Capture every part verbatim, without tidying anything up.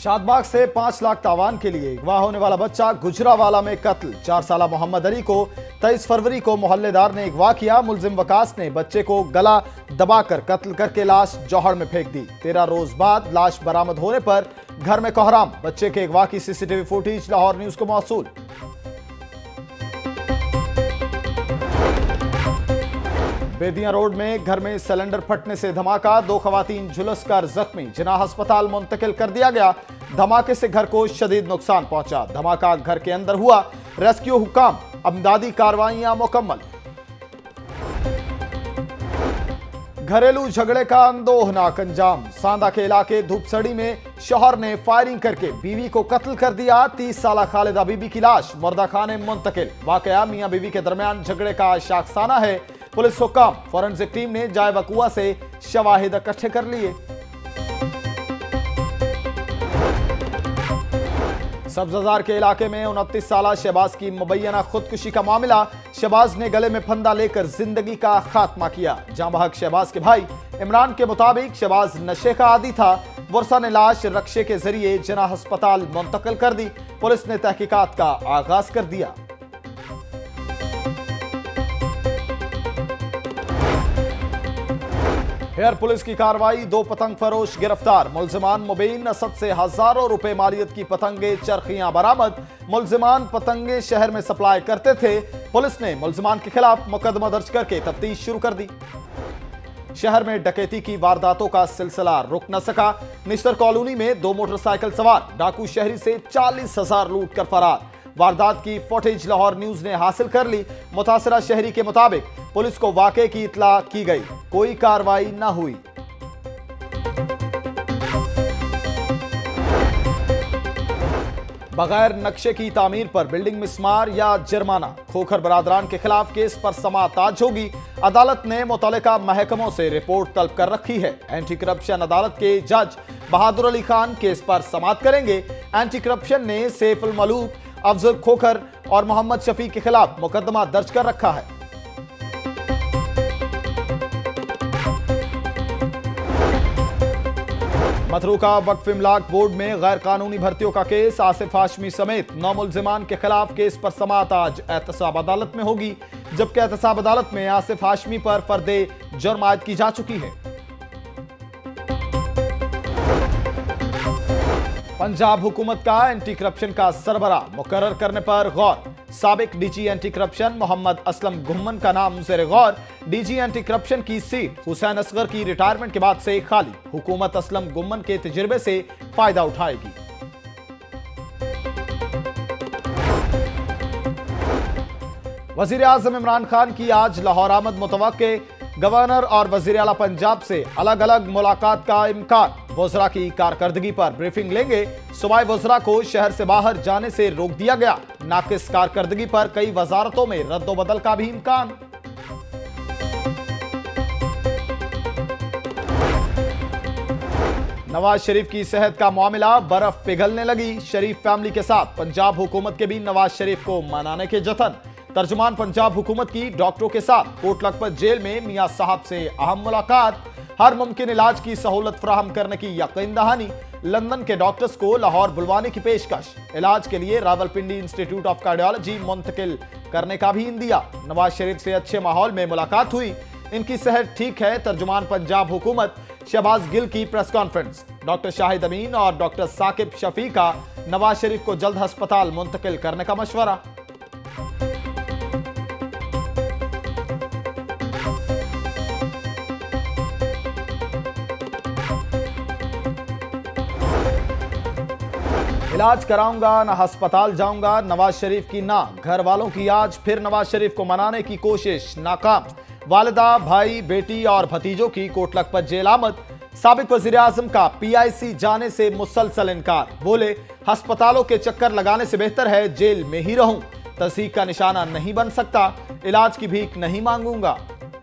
शादबाग से पांच लाख तावान के लिए अगवा होने वाला बच्चा गुजरावाला में कत्ल। चार साल मोहम्मद अली को तेईस फरवरी को मोहल्लेदार ने अगवा किया। मुलजिम वकास ने बच्चे को गला दबाकर कत्ल करके लाश जौहर में फेंक दी। तेरह रोज बाद लाश बरामद होने पर घर में कोहराम। बच्चे के अगवा की सीसीटीवी फुटेज लाहौर न्यूज को मौसूल। बेदिया रोड में घर में सिलेंडर फटने से धमाका। दो खवातीन झुलसकर जख्मी, जिन्हें अस्पताल मुंतकिल कर दिया गया। धमाके से घर को शदीद नुकसान पहुंचा। धमाका घर के अंदर हुआ। रेस्क्यू हुकाम, अमदादी कार्रवाइयां मुकम्मल। घरेलू झगड़े का अंदोहनाक अंजाम। सांदा के इलाके धूपसड़ी में शौहर ने फायरिंग करके बीवी को कत्ल कर दिया। तीस साल खालिदा बीबी की लाश मुर्दा खाने मुंतकिल। वाकया मियां बीवी के दरमियान झगड़े का शाखसाना है। पुलिस हुक्म, फोरेंसिक टीम ने जाए वकुआ से शवाहिद इकट्ठे कर लिए। सब्जाजार के इलाके में उनतीस साल शहबाज की मुबैना खुदकुशी का मामला। शहबाज ने गले में फंदा लेकर जिंदगी का खात्मा किया। जां बहक शहबाज के भाई इमरान के मुताबिक शहबाज नशे का आदी था। वर्षा ने लाश रक्शे के जरिए जना अस्पताल मुंतकिल कर दी। पुलिस ने तहकीकात का आगाज कर दिया। हेयर पुलिस की कार्रवाई। दो पतंग फरोश गिरफ्तार। मुलजिमान मुबीन असद से हजारों रुपए मालियत की पतंगे चरखियां बरामद। मुलजिमान पतंगे शहर में सप्लाई करते थे। पुलिस ने मुलजिमान के खिलाफ मुकदमा दर्ज करके तफ्तीश शुरू कर दी। शहर में डकैती की वारदातों का सिलसिला रुक न सका। निश्तर कॉलोनी में दो मोटरसाइकिल सवार डाकू शहरी से चालीस हजार लूट कर फरार। वारदात की फुटेज लाहौर न्यूज ने हासिल कर ली। मुतासिरा शहरी के मुताबिक पुलिस को वाकये की इत्तला की गई, कोई कार्रवाई न हुई। बगैर नक्शे की तामीर पर बिल्डिंग मिस्मार या जुर्माना। खोखर बरादरान के खिलाफ केस पर समाअत आज होगी। अदालत ने मुतल्लिका महकमों से रिपोर्ट तलब कर रखी है। एंटी करप्शन अदालत के जज बहादुर अली खान केस पर समाअत करेंगे। एंटी करप्शन ने सैफुल मलूक, अफजल खोखर और मोहम्मद शफी के खिलाफ मुकदमा दर्ज कर रखा है। मथरूका वक्फ इमलाक बोर्ड में गैर कानूनी भर्तियों का केस। आसिफ हाशमी समेत नौ मुलजिमान के खिलाफ केस पर समाअत आज एहतसाब अदालत में होगी, जबकि एहतसाब अदालत में आसिफ हाशमी पर फर्दे जुर्म आयद की जा चुकी है। पंजाब हुकूमत का एंटी करप्शन का सरबरा मुकर्रर करने पर गौर। साबिक DG anti corruption Mohammad Aslam Gumman का नाम ज़ेरे गौर। डीजी एंटी करप्शन की सीट हुसैन असगर की रिटायरमेंट के बाद से खाली। हुकूमत असलम गुम्मन के तजुर्बे से फायदा उठाएगी। वजीर आजम इमरान खान की आज लाहौर आमद मुतवक्के। गवर्नर और वजीर आला पंजाब से अलग अलग मुलाकात का इम्कान। वज़रा की कारकर्दगी पर ब्रीफिंग लेंगे। सूबाई वज़रा को शहर से बाहर जाने से रोक दिया गया। नाकिस कारकर्दगी पर कई वजारतों में रद्दोबदल का भी इम्कान। नवाज शरीफ की सेहत का मामला, बर्फ पिघलने लगी। शरीफ फैमिली के साथ पंजाब हुकूमत के भी नवाज शरीफ को मनाने के जतन। तर्जुमान पंजाब हुकूमत की डॉक्टरों के साथ कोट लखपत जेल में मियां साहब से अहम मुलाकात। हर मुमकिन इलाज की सहूलत फराहम करने की यकीन दहानी। लंदन के डॉक्टर्स को लाहौर बुलवाने की पेशकश। इलाज के लिए रावलपिंडी इंस्टीट्यूट ऑफ कार्डियोलॉजी मुंतकिल करने का भी इंदिया। नवाज शरीफ से अच्छे माहौल में मुलाकात हुई, इनकी सेहत ठीक है। तर्जुमान पंजाब हुकूमत शहबाज गिल की press conference. Doctor Shahid Amin और डॉक्टर साकिब शफी का नवाज शरीफ को जल्द अस्पताल मुंतकिल करने का मशवरा। इलाज कराऊंगा ना अस्पताल जाऊंगा, नवाज शरीफ की ना। घर वालों की आज फिर नवाज शरीफ को मनाने की कोशिश नाकाम। वालिदा, भाई, बेटी और भतीजों की कोट लखपत जेल आमद। साबिक वजीर आजम का पीआईसी जाने से मुसलसल इनकार। बोले अस्पतालों के चक्कर लगाने से बेहतर है जेल में ही रहूं। तस्दीक का निशाना नहीं बन सकता, इलाज की भीख नहीं मांगूंगा।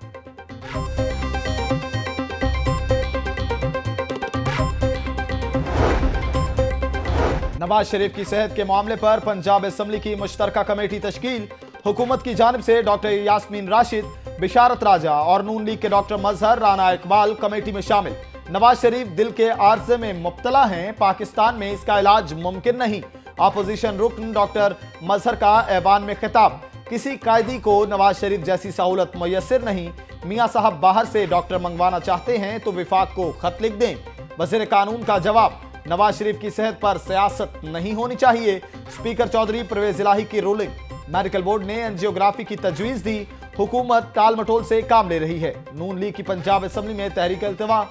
नवाज शरीफ की सेहत के मामले पर पंजाब असेंबली की मुश्तरका कमेटी तश्कील। हुकूमत की जानिब से डॉक्टर यास्मीन राशिद, बिशारत राजा और नून लीग के डॉक्टर मजहर राना इकबाल कमेटी में शामिल। नवाज शरीफ दिल के आर्जे में मुब्तला हैं, पाकिस्तान में इसका इलाज मुमकिन नहीं। अपोजिशन रुकन डॉक्टर मजहर का ऐवान में खिताब, किसी कायदी को नवाज शरीफ जैसी सहूलत मुयस्सर नहीं। मियां साहब बाहर से डॉक्टर मंगवाना चाहते हैं तो विफाक को खत लिख दें। वजीर कानून का जवाब, नवाज शरीफ की सेहत पर सियासत नहीं होनी चाहिए। स्पीकर चौधरी परवेज इलाही की रूलिंग, मेडिकल बोर्ड ने एंजियोग्राफी की तजवीज दी, हुकूमत टाल मटोल से काम ले रही है। नून लीग की पंजाब असेंबली में तहरीक इल्तिवा।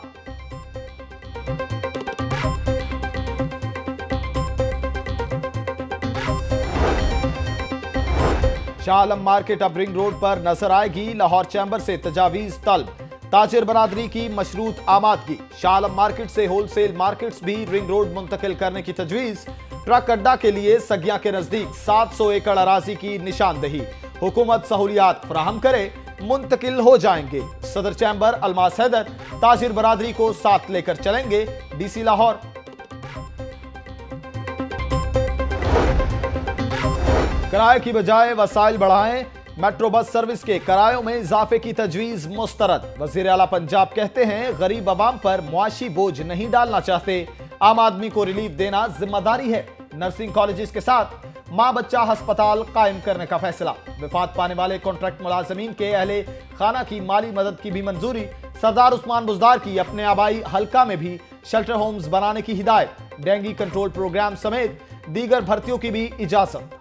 शाह आलम मार्केट अब रिंग रोड पर नजर आएगी, लाहौर चैंबर से तजावीज तलब। ताजिर बरादरी की मशरूत आमादगी, शाह आलम मार्केट से होलसेल मार्केट्स भी रिंग रोड मुंतकिल करने की तजवीज। ट्रक अड्डा के लिए सगिया के नजदीक सात सौ एकड़ अराजी की निशानदही, हुकूमत सहूलियात फराहम करे, मुंतकिल हो जाएंगे। सदर चैंबर अलमास हैदर ताजिर बरादरी को साथ लेकर चलेंगे, डीसी लाहौर। किराए की बजाय वसाइल बढ़ाएं, मेट्रो बस सर्विस के किरायों में इजाफे की तजवीज मुस्तरद। वजीर आला पंजाब कहते हैं गरीब अवाम पर मुआशी बोझ नहीं डालना चाहते, आम आदमी को रिलीफ देना जिम्मेदारी है। नर्सिंग कॉलेजेस के साथ मां बच्चा अस्पताल कायम करने का फैसला। विफात पाने वाले कॉन्ट्रैक्ट मुलाजमीन के अहले खाना की माली मदद की भी मंजूरी। सरदार उस्मान बुजदार की अपने आबाई हल्का में भी शेल्टर होम्स बनाने की हिदायत। डेंगू कंट्रोल प्रोग्राम समेत दीगर भर्तियों की भी इजाजत।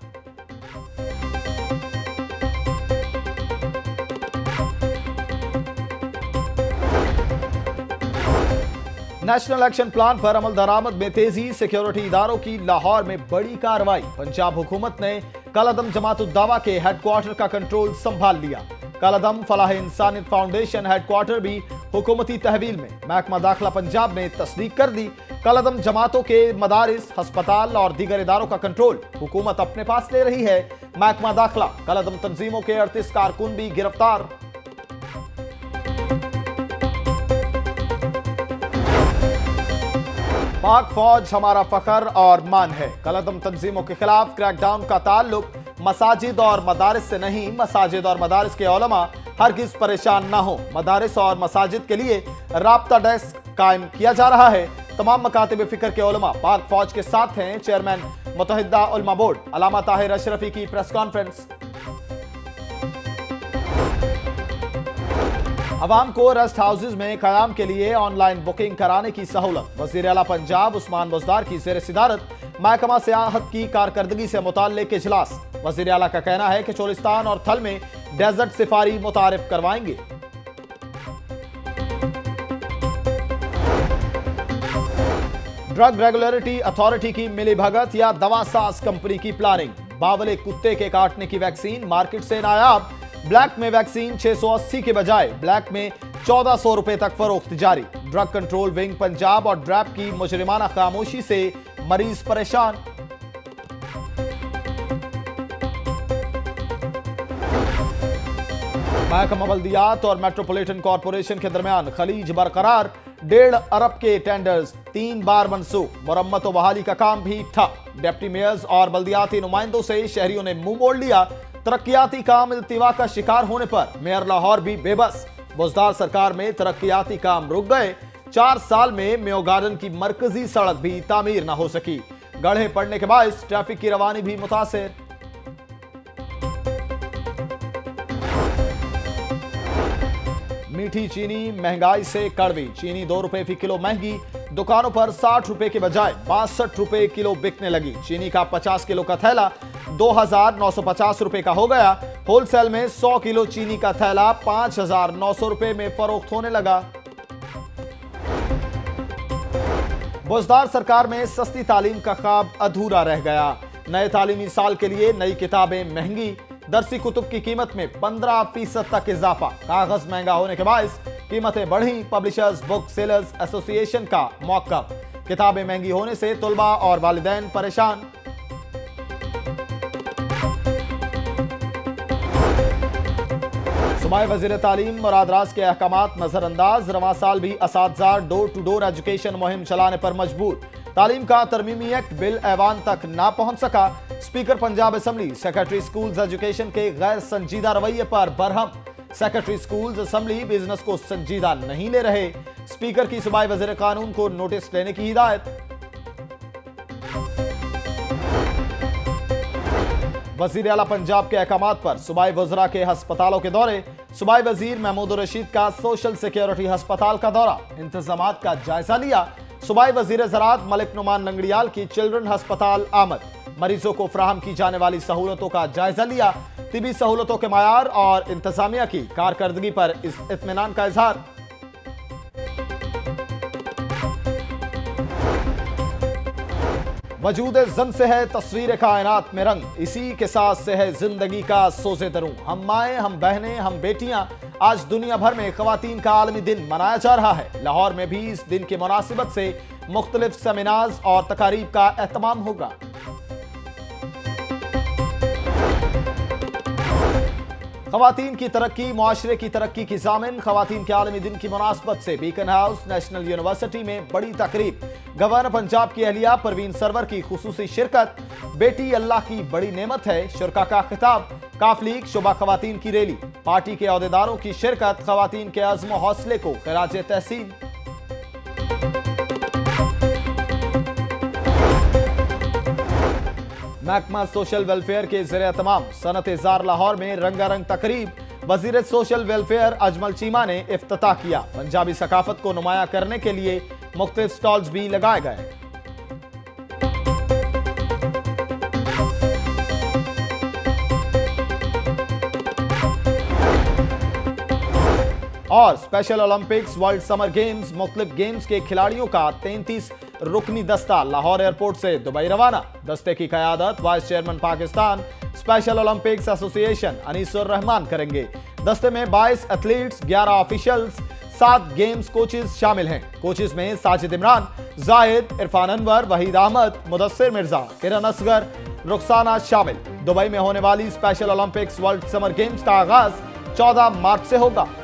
नेशनल एक्शन प्लान पर अमल दरामद में तेजी, सिक्योरिटी इदारों की लाहौर में बड़ी कार्रवाई। पंजाब हुकूमत ने कलअदम जमात उद दावा के हेडक्वार्टर का कंट्रोल संभाल लिया। कलअदम फलाह इंसानियत फाउंडेशन हेडक्वार्टर भी हुकूमती तहवील में। महकमा दाखिला पंजाब ने तस्दीक कर दी, कलअदम जमातों के मदारिस, अस्पताल और दीगर इदारों का कंट्रोल हुकूमत अपने पास ले रही है। महकमा दाखिला, कलअदम तंजीमों के अड़तीस कारकुन भी गिरफ्तार। पाक फौज हमारा फखर और मान है। कलअदम तंजीमों के खिलाफ क्रैकडाउन का ताल्लुक मसाजिद और मदारिस से नहीं, मसाजिद और मदारिस के उलमा हरगिज परेशान ना हो। मदारिस और मसाजिद के लिए राब्ता डेस्क कायम किया जा रहा है। तमाम मकातिब फिक्र के उलमा पाक फौज के साथ हैं। चेयरमैन मुत्तहिदा उलमा बोर्ड अल्लामा ताहिर अशरफी की प्रेस कॉन्फ्रेंस। अवाम को रेस्ट हाउसेज में कयाम के लिए ऑनलाइन बुकिंग कराने की सहूलत। वजीर आला पंजाब उस्मान बुजदार की ज़ेर सिदारत महकमा सियाहत की कारकर्दगी से मुताल्लिक इजलास। वजीर आला का कहना है कि चोलिस्तान और थल में डेजर्ट सफारी मुतारिफ करवाएंगे। ड्रग रेगुलेटरी अथॉरिटी की मिली भगत या दवा साज कंपनी की प्लानिंग। बावले कुत्ते के काटने की वैक्सीन मार्केट से नायाब। ब्लैक में वैक्सीन छह सौ अस्सी के बजाय ब्लैक में चौदह सौ रुपए तक फरोख्त जारी। ड्रग कंट्रोल विंग पंजाब और ड्रैप की मुजरिमाना खामोशी से मरीज परेशान। महकमा बल्दियात और मेट्रोपॉलिटन कॉरपोरेशन के दरमियान खलीज बरकरार। डेढ़ अरब के टेंडर्स तीन बार मनसूख। मुरम्मत और बहाली का काम भी ठप। डिप्टी मेयर्स और बल्दियाती नुमाइंदों से शहरियों ने मुंह मोड़ लिया। तरक्याती काम इल्तिवा का शिकार होने पर मेयर लाहौर भी बेबस। बुजदार सरकार में तरक्याती काम रुक गए। चार साल में मेयो गार्डन की मरकजी सड़क भी तामीर न हो सकी। गड्ढे पड़ने के बायस ट्रैफिक की रवानी भी मुतासिर। मीठी चीनी महंगाई से कड़वी। चीनी दो रुपए फी किलो महंगी। दुकानों पर साठ रुपए के बजाय बासठ रुपए किलो बिकने लगी। चीनी का पचास किलो का थैला दो हजार नौ सौ पचास रुपए का हो गया। होलसेल में सौ किलो चीनी का थैला पांच हजार नौ सौ रुपए में फरोख्त होने लगा। बुजदार सरकार में सस्ती तालीम का ख्वाब अधूरा रह गया। नए तालीमी साल के लिए नई किताबें महंगी। दरसी कुतुब की कीमत में पंद्रह फीसद तक इजाफा। कागज महंगा होने के बायस कीमतें बढ़ी। पब्लिशर्स बुक सेलर्स एसोसिएशन का मौक़िफ़। किताबें महंगी होने से तुलबा और वालिदैन परेशान। सुबाई वज़ीर तालीम मुराद राज के अहकामात नजरअंदाज। रवां साल भी असातिज़ा डोर टू डोर एजुकेशन मुहिम चलाने पर मजबूर। तालीम का तरमीमी एक्ट बिल ऐवान तक ना पहुंच सका। Speaker Punjab assembly secretary schools education के गैर संजीदा रवैये पर Barham. Secretary schools assembly business को संजीदा नहीं ले रहे। स्पीकर की सूबाई वज़ीर कानून को नोटिस लेने की हिदायत। वजीर आला पंजाब के अहकामात पर सूबाई वज़रा के अस्पतालों के दौरे। सूबाई वजीर महमूद रशीद का सोशल सिक्योरिटी अस्पताल का दौरा, इंतजामात का जायजा लिया। सूबाई वजीर ज़राअत मलिक नुमान लंगड़ियाल की चिल्ड्रन अस्पताल आमद, मरीजों को फराहम की जाने वाली सहूलतों का जायजा लिया। तिबी सहूलतों के मयार और इंतजामिया की कारकर्दगी पर इत्मीनान का इजहार। वजूद जन से है तस्वीर कायनात में रंग, इसी के साथ से है जिंदगी का सोज़े दरूं। हम माएँ, हम बहनें, हम बेटियां, आज दुनिया भर में खवातीन का आलमी दिन मनाया जा रहा है। लाहौर में भी इस दिन की मुनासिबत से मुख्तलिफ सेमिनार्स और तकारीब का एहतमाम होगा। खवातीन की तरक्की मुआशरे की तरक्की की जामिन। खवातीन के आलमी दिन की मुनासबत से बीकन हाउस नेशनल यूनिवर्सिटी में बड़ी तकरीब। गवर्नर पंजाब की अहलिया परवीन सरवर की खुसूसी शिरकत। बेटी अल्लाह की बड़ी नेमत है, शुरका का खिताब। काफलीग शुबा खवातीन की रैली, पार्टी के अहदेदारों की शिरकत। खवातीन के अज़्म हौसले को खिराजे तहसीन। महकमा सोशल वेलफेयर के ज़रिए तमाम सनत जार लाहौर में रंगारंग तकरीब। वजीर सोशल वेलफेयर अजमल चीमा ने इफ्तिताह किया। पंजाबी सकाफत को नुमाया करने के लिए मुख्तलिफ स्टॉल्स भी लगाए गए। और Special Olympics, World Summer Games, मुख्तलिफ गेम्स के खिलाड़ियों का तैंतीस रुकनी दस्ता लाहौर एयरपोर्ट से दुबई रवाना। दस्ते की क़यादत vice chairman Pakistan Special Olympics Association Anisur Rahman करेंगे। दस्ते में बाईस एथलीट्स, ग्यारह ऑफिशियल्स, सात गेम्स कोचेज शामिल हैं। कोचेज में साजिद इमरान, जाहिद, इरफान अनवर, वहीद अहमद, मुदस्सिर मिर्जा, किरण असगर, रुखसाना शामिल। दुबई में होने वाली Special Olympics World Summer Games का आगाज चौदह मार्च से होगा।